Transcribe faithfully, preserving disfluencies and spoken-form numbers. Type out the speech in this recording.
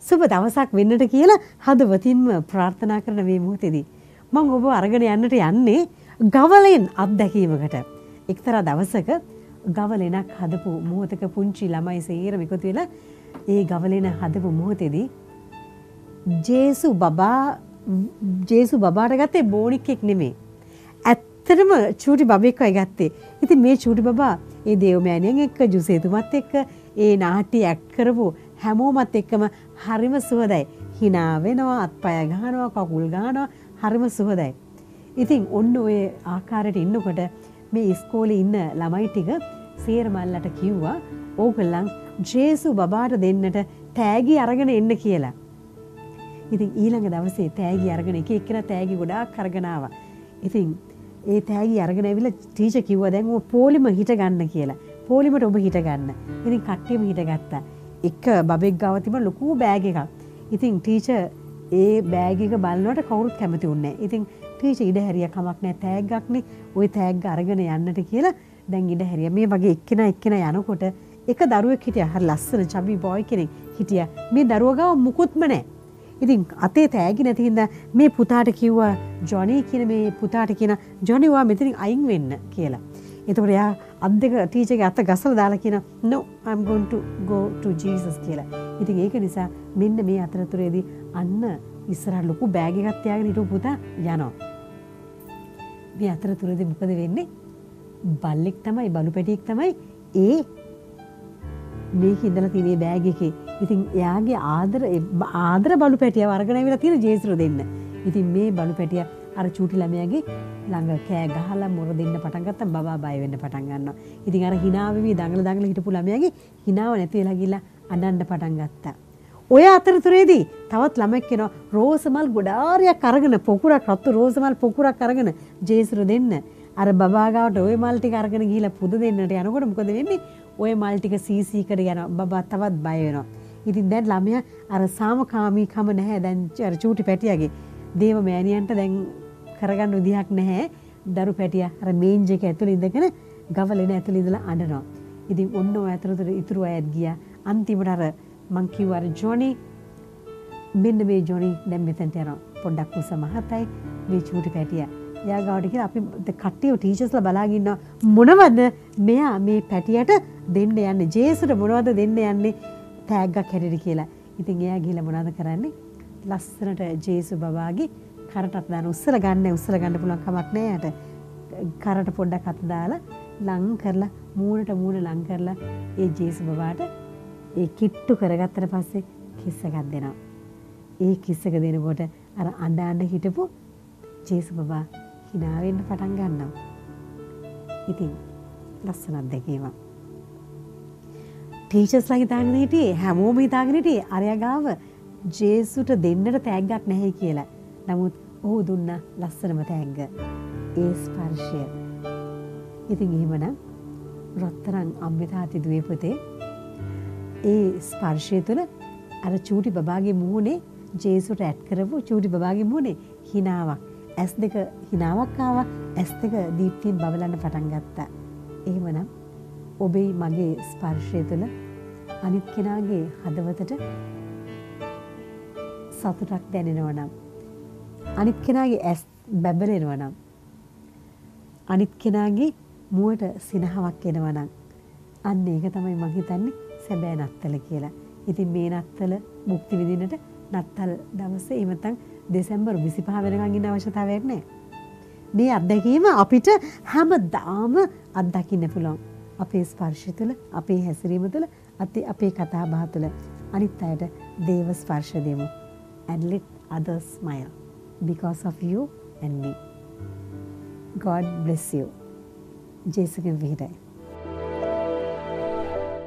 සුබ දවසක් වෙන්නට කියලා හදවතින්ම ප්‍රාර්ථනා කරන මේ මොහොතේදී මම ඔබ අරගෙන යන්නට යන්නේ ගවලෙන් අත්දැකීමකට. එක්තරා දවසක ගවලෙනක් හදපු මොහොතක පුංචි ළමයි සේරම එකතු වෙලා ඒ ගවලෙන හදපු මොහොතේදී ජේසු බබා ජේසු බබාට ගත්තේ බෝනික්ෙක් නෙමෙයි. ඇත්තටම චූටි බබෙක්වයි ගත්තේ. ඉතින් මේ චූටි බබා ඒ දේවමෑණියන් එක්ක ජුසේතුමත් එක්ක ඒ නාට්‍ය ඇක්ට් කරපු හැමෝමත් එක්කම හරිම සුවදයි. hina වෙනවා, අත්පය ගහනවා, කකුල් ගහනවා, හරිම සුවදයි. ඉතින් ඔන්න ඔය ආකාරයට ඉන්නකොට මේ ඉස්කෝලේ ඉන්න ළමයි ටික සේරමල්ලට කිව්වා ඕගොල්ලන් ජේසු බබාට දෙන්නට තෑගි අරගෙන එන්න කියලා. ඉතින් ඊළඟ දවසේ තෑගි අරගෙන එක එක්කෙනා තෑගි ගොඩාක් අරගෙන ආවා. ඉතින් ඒ තෑගි අරගෙන ඇවිල්ලා ටීචර් කිව්වා දැන් ඔය පොලිම හිට ගන්න කියලා. පොලිමට ඔබ හිට ගන්න. ඉතින් කට්ටියම හිට ගත්තා. එක බබෙක් ගාව තිබුණ ලොකු බෑග් එකක්. ඉතින් ටීචර් ඒ බෑග් එක බලනකොට කවුරුත් කැමති වුණේ නැහැ. ඉතින් ටීචර් ඉඩ හැරියා කමක් නැහැ තෑග්ගක්නේ. ওই තෑග්ග අරගෙන යන්නට කියලා දැන් ඉඩ හැරියා. මේ වගේ එක්කෙනා එක්කෙනා යනකොට එක දරුවෙක් හිටියා. හරි ලස්සන චබි බොයි කෙනෙක් හිටියා. මේ දරුවා ගාව මුකුත්ම නැහැ. ඉතින් අතේ තෑගි නැති හින්දා මේ පුතාට කිව්වා ජොනි කියන මේ පුතාට කියන ජොනි වා මෙතනින් අයින් වෙන්න කියලා. එතකොට එයා අත් දෙක ටීචර්ගේ අත ගසලා දාලා කියන no I'm going to go to Jesus කියලා. ඉතින් ඒක නිසා මෙන්න මේ අතරතුරේදී අන්න ඉස්සරහ ලොකු බෑග් එකක් තියාගෙන හිටපු පුතා යනවා. මේ අතරතුරේදී මොකද වෙන්නේ? බල්ලෙක් තමයි බලු පැටියෙක් තමයි ඒ මේක ඉඳලා තියෙන මේ බෑග් එකේ. ඉතින් එයාගේ ආදර ආදර බලු පැටියව අරගෙන ආවිලා තියෙන ජේසුර දෙන්න. ඉතින් මේ බලු පැටියා අර චූටි ළමයාගේ ළඟ කෑ ගහලා මොර දෙන්න පටන් ගත්තා. බබා බය වෙන්න පටන් ගන්නවා. ඉතින් අර hina වෙවි දඟල දඟල හිටපු ළමයාගේ hinaව නැති වෙලා ගිහලා අඬන්න පටන් ගත්තා. ඔය අතරතුරේදී තවත් ළමෙක් කෙනා රෝසමල් ගොඩාරියක් අරගෙන පොකුරක් රතු රෝසමල් පොකුරක් අරගෙන ජේසුර දෙන්න. අර බබා ගාවට ওই මල් ටික අරගෙන ගිහලා පුද දෙන්නට යනකොට මොකද වෙන්නේ? ওই මල් ටික සීසීකට යනවා. බබා තවත් බය වෙනවා. ඉතින් දැන් ළමයා අර සාමකාමීකම නැහැ දැන් අර චූටි පැටියාගේ දේව මෑණියන්ට දැන් කරගන්න විදිහක් නැහැ. දරු පැටියා අර මේන්ජ් එක ඇතුළේ ඉඳගෙන ගවලෙන ඇතුළේ ඉඳලා අඬනවා. ඉතින් ඔන්න ඔය අතරතුර ඉතුරු අයත් ගියා. අන්තිමට අර මං කිව්වා අර ජොනි මෙන්න මේ ජොනි දැන් මෙතනට යනවා. පොඩ්ඩක් උස මහතයි මේ චූටි පැටියා. එයා ගාවට කියලා අපි කට්ටිය ටීචර්ස්ලා බලාගෙන ඉන්නවා මොනවද මෙයා මේ පැටියට දෙන්න යන්නේ ජේසුට මොනවද දෙන්න යන්නේ තෑග්ගක් හැටියට කියලා. ඉතින් එයා ගිහලා මොනවද කරන්නේ? ලස්සනට ජේසු බබාගේ කරටත් දාන උස්සලා ගන්න උස්සලා ගන්න පුළුවන් කමක් නෑ යට. කරට පොඩ්ඩක් අත දාලා ලං කරලා මූණට මූණ ලං කරලා ඒ ජේසු බබාට ඒ කිට්ටු කරගත්තට පස්සේ කිස් එකක් දෙනවා. ඒ කිස් එක දෙනකොට අර අඬ අඬ හිටපු ජේසු බබා hina වෙන්න පටන් ගන්නවා. ඉතින් ලස්සනක් දැකීමක්. ටීචර්ස්ලා හිතාගෙන හිටියේ හැමෝම හිතාගෙන හිටියේ අරයා ගාව ජේසුට දෙන්නට තෑග්ගක් නැහැ කියලා. නමුත් ඔහු දුන්න ලස්සනම තෑග්ග ඒ ස්පර්ශය. ඉතින් එහෙමනම් රත්තරන් අම්බිතාති දුවේ පුතේ ඒ ස්පර්ශය තුළ අර චූටි බබාගේ මුහුණේ ජේසුට ඇඩ් කරපු චූටි බබාගේ මුහුණේ hinaවක්. ඇස් දෙක hinaවක් ආවා. ඇස් දෙක දීප්තියෙන් බබලන්න පටන් ගත්තා. එහෙමනම් ඔබේ මගේ ස්පර්ශය තුළ අනිත් කෙනාගේ හදවතට සතුටක් දැනෙනවා නම් අනිත් කෙනාගේ ඇස් බැබලෙනවා නම් අනිත් කෙනාගේ මුවට සිනහවක් එනවා නම් අන්න ඒක තමයි මම හිතන්නේ සැබෑ නත්තල කියලා. ඉතින් මේ නත්තල මුක්ති විඳින්නට නත්තල් දවසේ එහෙම නැත්නම් දෙසැම්බර් විසිපහ වෙනකන් ඉන්න අවශ්‍යතාවයක් නැහැ. මේ අත්දැකීම අපිට හැමදාම අත්දකින්න පුළුවන්. අපේ ස්පර්ශය තුළ, අපේ හැසිරීම තුළ, අපේ කතා බහ තුළ අනිත් අයට දේව ස්පර්ශ දෙමු. And let others smile because of you and me. God bless you. ජේසුගෙන් විහිදයි.